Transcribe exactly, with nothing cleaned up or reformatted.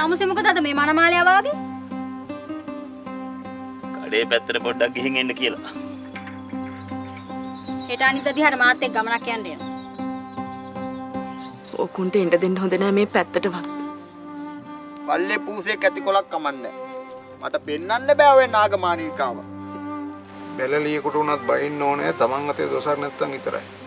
අමුසේ මොකද අද මේ මනමාලයා වාගේ? කඩේ පැත්තට පොඩ්ඩක් ගිහින් එන්න කියලා. හෙට අනිත් දිහාට මාත් එක්ක ගමනක් යන්න යනවා. ඕකුන්ට එන්න දෙන්න හොඳ නෑ මේ පැත්තටවත්. පල්ලේ පූසේ කැටි කොලක් කමන්නේ. මට පෙන්වන්න බෑ ඔය නාගමානිකාව. බැලලියෙකුට උනත් බයින්න ඕනේ තමන් අතේ දොසක් නැත්තම් විතරයි.